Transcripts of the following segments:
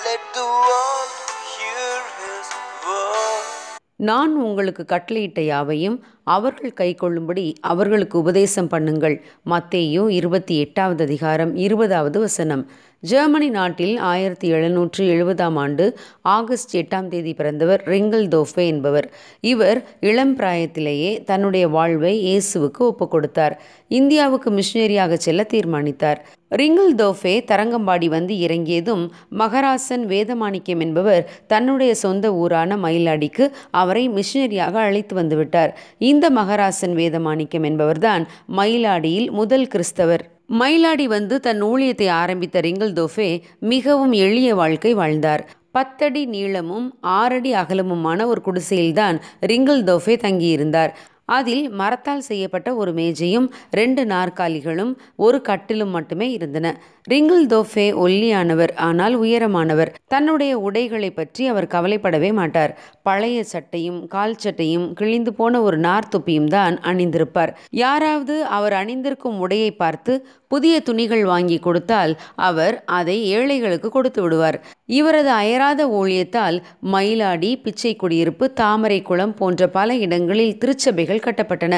Let the world hear his word. நான் உங்களுக்கு கட்டளையிட்ட யாவையும் அவர்கள் கைக்கொள்ளும்படி அவர்களுக்கு உபதேசம் பண்ணுங்கள். மத்தேயு 28வது அதிகாரம் 20வது வசனம். ஜெர்மனி நாட்டில் 1770ஆம் ஆண்டு ஆகஸ்ட் 8ஆம் தேதி பிறந்தவர் ரிங்கல்தோஃபே என்பவர். இவர் இளம் பிராயத்திலேயே தன்னுடைய வாழ்வை இயேசுவுக்கு ஒப்புக் கொடுத்தார். இந்தியாவுக்கு மிஷனரியாக செல்ல தீர்மானித்தார். ரிங்கல்தோஃபே தரங்கம்பாடி வந்து இறங்கியதும் மகராசன் வேதமாணிக்கம் என்பவர் தன்னுடைய சொந்த ஊரான மயிலாடிக்கு அவரை மிஷனரியாக அழைத்து வந்துவிட்டார். இந்த மகராசன் வேதமாணிக்கம் என்பவர்தான் மயிலாடியில் முதல் கிறிஸ்தவர். மயிலாடி வந்து தன் ஊழியத்தை ஆரம்பித்த ரிங்கல்தோஃபே மிகவும் எளிய வாழ்க்கை வாழ்ந்தார். 10 அடி நீளமும் 6 அடி அகலமுமான ஒரு குடிசையில்தான் ரிங்கல்தோஃபே தங்கியிருந்தார். அதில் மரத்தால் செய்யப்பட்ட ஒரு மேஜையும் 2 நாற்காலிகளும் ஒரு கட்டிலும் மட்டுமே இருந்தன. ரிங்கல்தோஃபே ஒல்லியானவர், ஆனால் உயரமானவர். தன்னுடைய உடைகளை பற்றி அவர் கவலைப்படவே மாட்டார். பழைய சட்டையும் கால் சட்டையும் கிழிந்து போன ஒரு நார்த்தொப்பியும் தான் அணிந்திருப்பார். யாராவது அவர் அணிந்திருக்கும் உடையை பார்த்து புதிய துணிகள் வாங்கி கொடுத்தால் அவர் அதை ஏழைகளுக்கு கொடுத்து விடுவார். இவரது அயராத ஊழியத்தால் மயிலாடி, பிச்சை குடியிருப்பு, தாமரை குளம் போன்ற பல இடங்களில் திருச்சபைகள் கட்டப்பட்டன.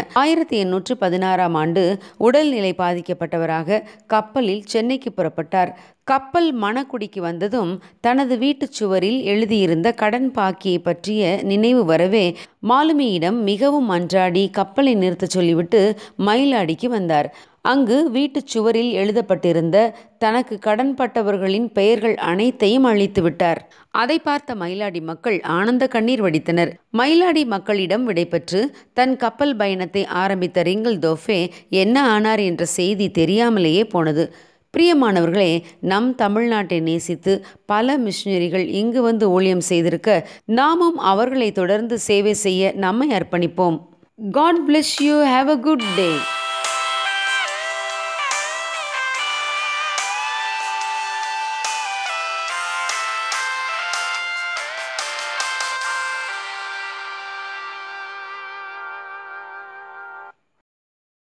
1816ஆம் ஆண்டு உடல்நிலை பாதிக்கப்பட்டவராக கப்பலில் சென்னைக்கு புறப்பட்டார். கப்பல் மணக்குடிக்கு வந்ததும் தனது வீட்டுச் சுவரில் எழுதியிருந்த கடன் பாக்கியை பற்றிய நினைவு வரவே மாலுமியிடம் மிகவும் அன்றாடி கப்பலை நிறுத்த சொல்லிவிட்டு மயிலாடிக்கு வந்தார். அங்கு வீட்டுச் சுவரில் எழுதப்பட்டிருந்த தனக்கு கடன்பட்டவர்களின் பெயர்கள் அனைத்தையும் அழித்து விட்டார். அதை பார்த்த மயிலாடி மக்கள் ஆனந்த கண்ணீர் வடித்தனர். மயிலாடி மக்களிடம் விடைபெற்று தன் கப்பல் பயணத்தை ஆரம்பித்த ரிங்கல்தோஃபே என்ன ஆனார் என்ற செய்தி தெரியாமலேயே போனது. பிரியமானவர்களே, நம் தமிழ்நாட்டை நேசித்து பல மிஷனரிகள் இங்கு வந்து ஊழியம் செய்திருக்க நாமும் அவர்களை தொடர்ந்து சேவை செய்ய நம்மை அர்ப்பணிப்போம். God bless you. Have a good day.